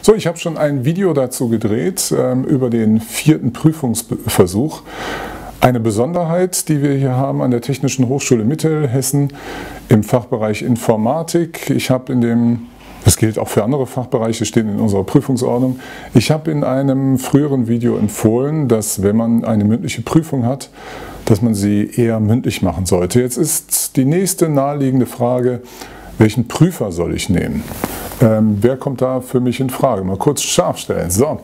So, ich habe schon ein Video dazu gedreht über den 4. Prüfungsversuch. Eine Besonderheit, die wir hier haben an der Technischen Hochschule Mittelhessen im Fachbereich Informatik. Ich habe das gilt auch für andere Fachbereiche, stehen in unserer Prüfungsordnung. Ich habe in einem früheren Video empfohlen, dass wenn man eine mündliche Prüfung hat, dass man sie eher mündlich machen sollte. Jetzt ist die nächste naheliegende Frage, welchen Prüfer soll ich nehmen? Wer kommt da für mich in Frage? Mal kurz scharf stellen. So.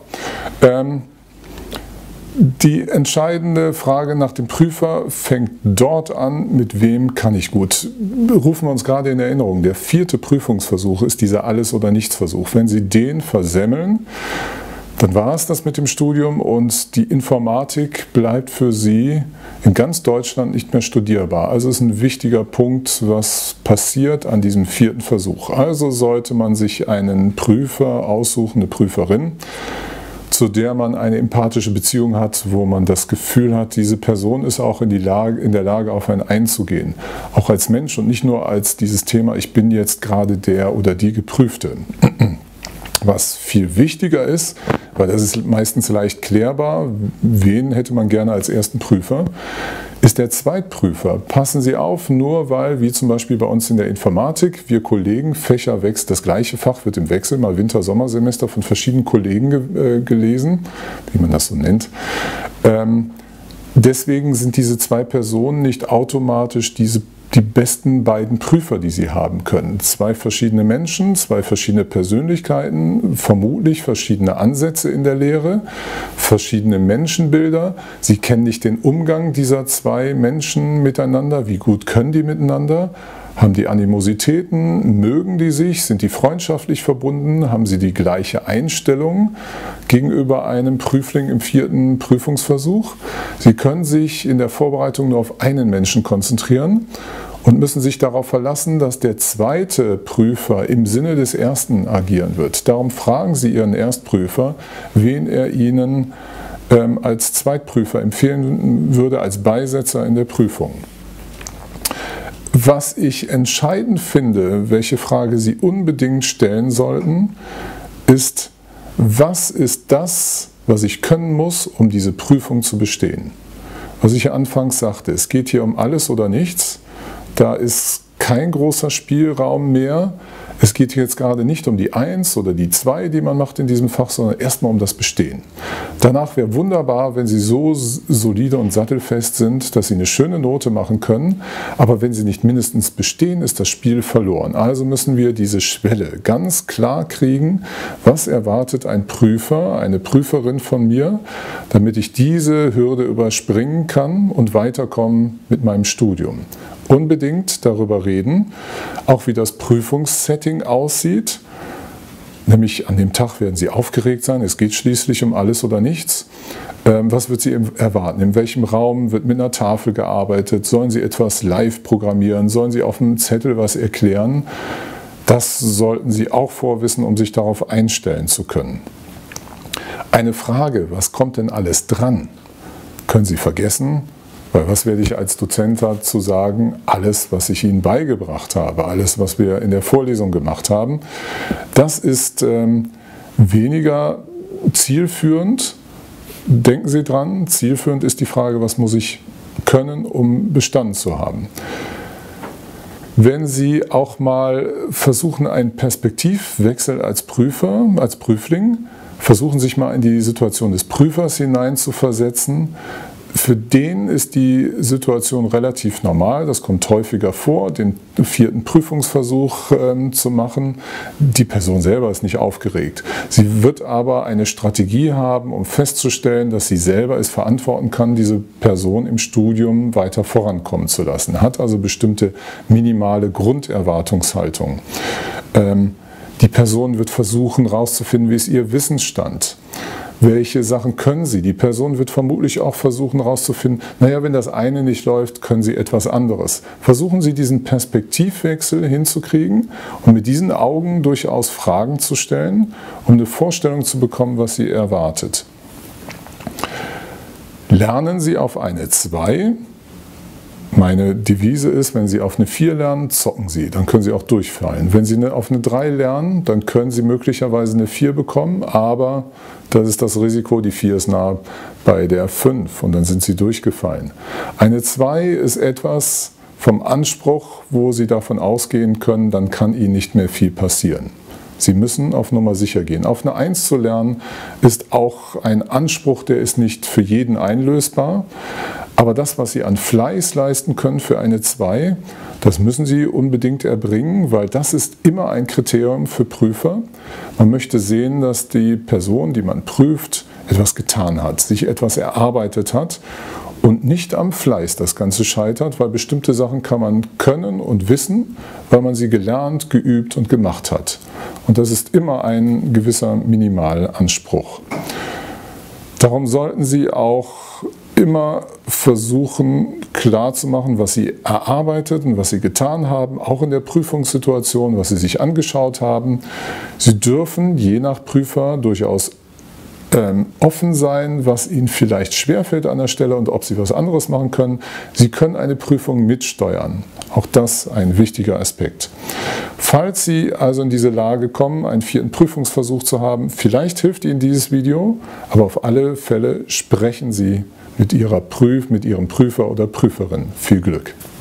Die entscheidende Frage nach dem Prüfer fängt dort an, mit wem kann ich gut. Rufen wir uns gerade in Erinnerung, der 4. Prüfungsversuch ist dieser Alles- oder Nichts-Versuch. Wenn Sie den versemmeln, dann war es das mit dem Studium und die Informatik bleibt für Sie in ganz Deutschland nicht mehr studierbar. Also ist ein wichtiger Punkt, was passiert an diesem 4. Versuch. Also sollte man sich einen Prüfer aussuchen, eine Prüferin, zu der man eine empathische Beziehung hat, wo man das Gefühl hat, diese Person ist auch in der Lage, auf einen einzugehen. Auch als Mensch und nicht nur als dieses Thema, ich bin jetzt gerade der oder die Geprüfte. Was viel wichtiger ist, weil das ist meistens leicht klärbar, wen hätte man gerne als ersten Prüfer, ist der Zweitprüfer. Passen Sie auf, nur weil, wie zum Beispiel bei uns in der Informatik, wir Kollegen, Fächer wechseln, das gleiche Fach wird im Wechsel, mal Winter-Sommersemester von verschiedenen Kollegen gelesen, wie man das so nennt. Deswegen sind diese zwei Personen nicht automatisch die besten beiden Prüfer, die Sie haben können. Zwei verschiedene Menschen, zwei verschiedene Persönlichkeiten, vermutlich verschiedene Ansätze in der Lehre, verschiedene Menschenbilder. Sie kennen nicht den Umgang dieser zwei Menschen miteinander. Wie gut können die miteinander? Haben die Animositäten? Mögen die sich? Sind die freundschaftlich verbunden? Haben sie die gleiche Einstellung gegenüber einem Prüfling im 4. Prüfungsversuch? Sie können sich in der Vorbereitung nur auf einen Menschen konzentrieren und müssen sich darauf verlassen, dass der zweite Prüfer im Sinne des ersten agieren wird. Darum fragen Sie Ihren Erstprüfer, wen er Ihnen als Zweitprüfer empfehlen würde, als Beisetzer in der Prüfung. Was ich entscheidend finde, welche Frage Sie unbedingt stellen sollten, ist, was ist das, was ich können muss, um diese Prüfung zu bestehen? Was ich ja anfangs sagte, es geht hier um alles oder nichts, da ist kein großer Spielraum mehr. Es geht jetzt gerade nicht um die 1 oder die 2, die man macht in diesem Fach, sondern erstmal um das Bestehen. Danach wäre wunderbar, wenn Sie so solide und sattelfest sind, dass Sie eine schöne Note machen können, aber wenn Sie nicht mindestens bestehen, ist das Spiel verloren. Also müssen wir diese Schwelle ganz klar kriegen, was erwartet ein Prüfer, eine Prüferin von mir, damit ich diese Hürde überspringen kann und weiterkommen mit meinem Studium. Unbedingt darüber reden, auch wie das Prüfungssetting aussieht. Nämlich an dem Tag werden Sie aufgeregt sein, es geht schließlich um alles oder nichts. Was wird Sie erwarten? In welchem Raum wird mit einer Tafel gearbeitet? Sollen Sie etwas live programmieren? Sollen Sie auf einem Zettel was erklären? Das sollten Sie auch vorwissen, um sich darauf einstellen zu können. Eine Frage, was kommt denn alles dran? Können Sie vergessen? Weil was werde ich als Dozent dazu sagen? Alles, was ich Ihnen beigebracht habe, alles, was wir in der Vorlesung gemacht haben, das ist weniger zielführend. Denken Sie dran, zielführend ist die Frage, was muss ich können, um bestanden zu haben. Wenn Sie auch mal versuchen, einen Perspektivwechsel als Prüfer, als Prüfling, versuchen sich mal in die Situation des Prüfers hineinzuversetzen. Für den ist die Situation relativ normal, das kommt häufiger vor, den 4. Prüfungsversuch zu machen. Die Person selber ist nicht aufgeregt. Sie wird aber eine Strategie haben, um festzustellen, dass sie selber es verantworten kann, diese Person im Studium weiter vorankommen zu lassen. Hat also bestimmte minimale Grunderwartungshaltung. Die Person wird versuchen herauszufinden, wie ist ihr Wissensstand. Welche Sachen können Sie? Die Person wird vermutlich auch versuchen herauszufinden, naja, wenn das eine nicht läuft, können Sie etwas anderes. Versuchen Sie diesen Perspektivwechsel hinzukriegen und mit diesen Augen durchaus Fragen zu stellen, um eine Vorstellung zu bekommen, was Sie erwartet. Lernen Sie auf eine 2, Meine Devise ist, wenn Sie auf eine 4 lernen, zocken Sie, dann können Sie auch durchfallen. Wenn Sie auf eine 3 lernen, dann können Sie möglicherweise eine 4 bekommen, aber das ist das Risiko, die 4 ist nah bei der 5 und dann sind Sie durchgefallen. Eine 2 ist etwas vom Anspruch, wo Sie davon ausgehen können, dann kann Ihnen nicht mehr viel passieren. Sie müssen auf Nummer sicher gehen. Auf eine 1 zu lernen ist auch ein Anspruch, der ist nicht für jeden einlösbar. Aber das, was Sie an Fleiß leisten können für eine 2, das müssen Sie unbedingt erbringen, weil das ist immer ein Kriterium für Prüfer. Man möchte sehen, dass die Person, die man prüft, etwas getan hat, sich etwas erarbeitet hat und nicht am Fleiß das Ganze scheitert, weil bestimmte Sachen kann man können und wissen, weil man sie gelernt, geübt und gemacht hat. Und das ist immer ein gewisser Minimalanspruch. Darum sollten Sie auch immer versuchen klarzumachen, was Sie erarbeitet und was Sie getan haben, auch in der Prüfungssituation, was Sie sich angeschaut haben. Sie dürfen je nach Prüfer durchaus offen sein, was Ihnen vielleicht schwerfällt an der Stelle und ob Sie was anderes machen können. Sie können eine Prüfung mitsteuern. Auch das ein wichtiger Aspekt. Falls Sie also in diese Lage kommen, einen 4. Prüfungsversuch zu haben, vielleicht hilft Ihnen dieses Video, aber auf alle Fälle sprechen Sie mit Ihrem Prüfer oder Prüferin. Viel Glück!